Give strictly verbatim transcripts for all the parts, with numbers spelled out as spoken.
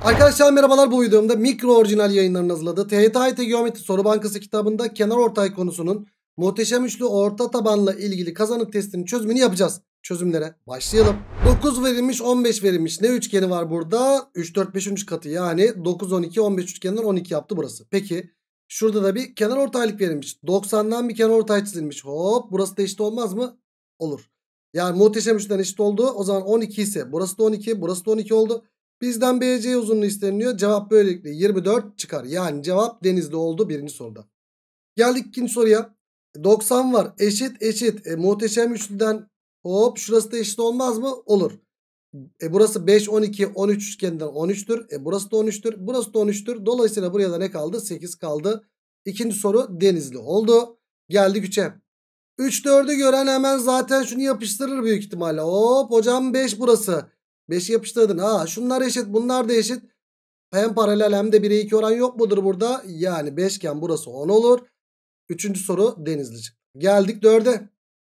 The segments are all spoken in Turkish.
Arkadaşlar merhabalar, bu videomda mikro orijinal yayınlarının hazırladığı T Y T A Y T Geometri Soru Bankası kitabında kenarortay konusunun muhteşem üçlü orta tabanla ilgili kazanım testinin çözümünü yapacağız. Çözümlere başlayalım. dokuz verilmiş, on beş verilmiş. Ne üçgeni var burada? üç, dört, beş. üçüncü katı, yani dokuz, on iki, on beş üçgeninden on iki yaptı burası. Peki şurada da bir kenarortaylık verilmiş. doksandan bir kenarortay çizilmiş. Hop, burası da eşit olmaz mı? Olur. Yani muhteşem üçten eşit oldu. O zaman on iki ise burası da on iki, burası da on iki oldu. Bizden B C uzunluğu isteniyor. Cevap böylelikle yirmi dört çıkar. Yani cevap Denizli oldu birinci soruda. Geldik ikinci soruya. doksan var. Eşit eşit. E, muhteşem üçlüden hop şurası da eşit olmaz mı? Olur. E, burası beş, on iki, on üç üçgeninden on üçtür. E, burası da on üçtür. Burası da on üçtür. Dolayısıyla buraya da ne kaldı? sekiz kaldı. İkinci soru Denizli oldu. Geldik üçe. üç, dördü gören hemen zaten şunu yapıştırır büyük ihtimalle. Hop hocam beş burası. beşi yapıştırdın. Ha, şunlar eşit, bunlar da eşit. Hem paralel hem de bire iki oran yok mudur burada? Yani beşgen burası on olur. Üçüncü soru Denizli çıktı. Geldik dörde.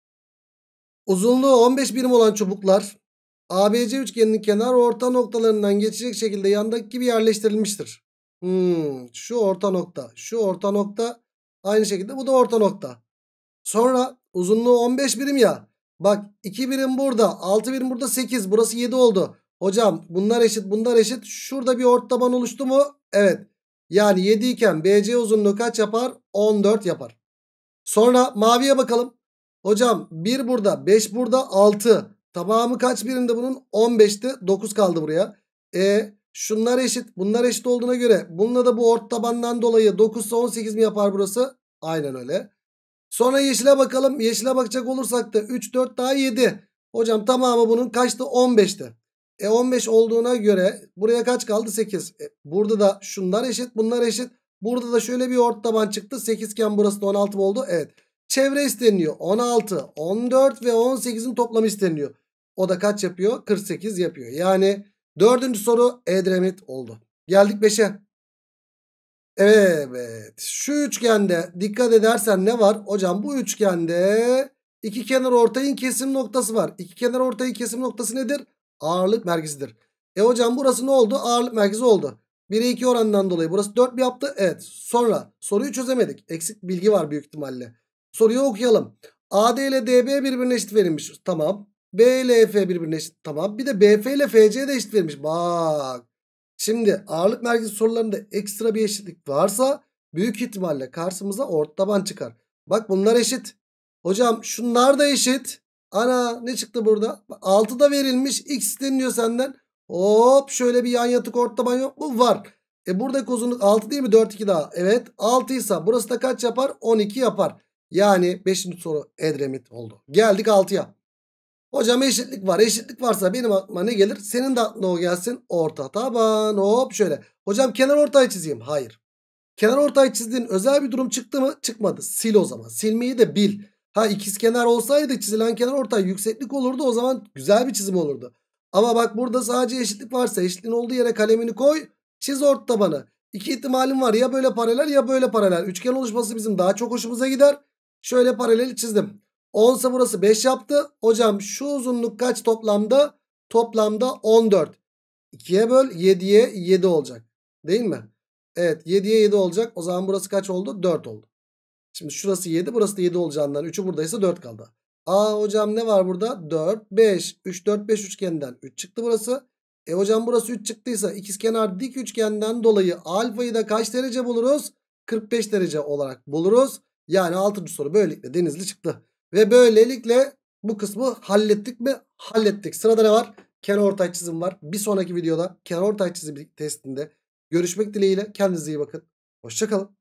Uzunluğu on beş birim olan çubuklar A B C üçgeninin kenar orta noktalarından geçecek şekilde yandaki gibi yerleştirilmiştir. Hmm, şu orta nokta, şu orta nokta, aynı şekilde bu da orta nokta. Sonra uzunluğu on beş birim ya. Bak iki birim burada, altı birim burada, sekiz. Burası yedi oldu. Hocam bunlar eşit, bunlar eşit. Şurada bir ortaban oluştu mu? Evet. Yani yedi iken B C uzunluğu kaç yapar? on dört yapar. Sonra maviye bakalım. Hocam bir burada, beş burada, altı. Tamamı kaç birimde bunun? on beşti. dokuz kaldı buraya. E şunlar eşit, bunlar eşit olduğuna göre bununla da bu ortabandan dolayı dokuz ise on sekiz mi yapar burası? Aynen öyle. Sonra yeşile bakalım. Yeşile bakacak olursak da üç, dört daha yedi. Hocam tamamı bunun kaçtı? on beşti. E on beş olduğuna göre buraya kaç kaldı? sekiz. E, burada da şunlar eşit, bunlar eşit. Burada da şöyle bir ortaban çıktı. sekiz iken burası da on altı mı oldu? Evet. Çevre isteniyor. on altı, on dört ve on sekizin toplamı isteniyor. O da kaç yapıyor? kırk sekiz yapıyor. Yani dördüncü soru Edremit oldu. Geldik beşe. Evet. Şu üçgende dikkat edersen ne var? Hocam bu üçgende iki kenar ortayın kesim noktası var. İki kenar ortayın kesim noktası nedir? Ağırlık merkezidir. E hocam burası ne oldu? Ağırlık merkezi oldu. bire iki oranından dolayı burası dört mi yaptı? Evet. Sonra soruyu çözemedik. Eksik bilgi var büyük ihtimalle. Soruyu okuyalım. A D ile D B birbirine eşit verilmiş. Tamam. B ile E F birbirine eşit. Tamam. Bir de B F ile F C de eşit verilmiş. Bak. Şimdi ağırlık merkezi sorularında ekstra bir eşitlik varsa büyük ihtimalle karşımıza ortaban çıkar. Bak bunlar eşit. Hocam şunlar da eşit. Ana ne çıktı burada? altı da verilmiş. X deniliyor senden. Hop şöyle bir yan yatık ortaban yok mu? Var. E buradaki uzunluk altı değil mi? dört, iki daha. Evet altı ise burası da kaç yapar? on iki yapar. Yani beşinci soru Edremit oldu. Geldik altıya. Hocam eşitlik var. Eşitlik varsa benim aklıma ne gelir? Senin de aklına o gelsin. Orta taban. Hop şöyle. Hocam kenar ortay çizeyim. Hayır. Kenar ortay çizdiğin özel bir durum çıktı mı? Çıkmadı. Sil o zaman. Silmeyi de bil. Ha ikizkenar olsaydı çizilen kenar ortay yükseklik olurdu. O zaman güzel bir çizim olurdu. Ama bak burada sadece eşitlik varsa eşitliğin olduğu yere kalemini koy. Çiz orta tabanı. İki ihtimalim var. Ya böyle paralel ya böyle paralel. Üçgen oluşması bizim daha çok hoşumuza gider. Şöyle paraleli çizdim. on ise burası beş yaptı. Hocam şu uzunluk kaç toplamda? Toplamda on dört. ikiye böl, yediye yedi olacak. Değil mi? Evet, yediye yedi olacak. O zaman burası kaç oldu? dört oldu. Şimdi şurası yedi, burası da yedi olacağından üçü buradaysa dört kaldı. Aa hocam ne var burada? dört, beş. üç, dört, beş üçgeninden üç çıktı burası. E hocam burası üç çıktıysa ikizkenar dik üçgenden dolayı alfayı da kaç derece buluruz? kırk beş derece olarak buluruz. Yani altıncı soru böylelikle Denizli çıktı. Ve böylelikle bu kısmı hallettik mi? Hallettik. Sırada ne var? Kenarortay çizim var. Bir sonraki videoda kenarortay çizim testinde görüşmek dileğiyle. Kendinize iyi bakın. Hoşça kalın.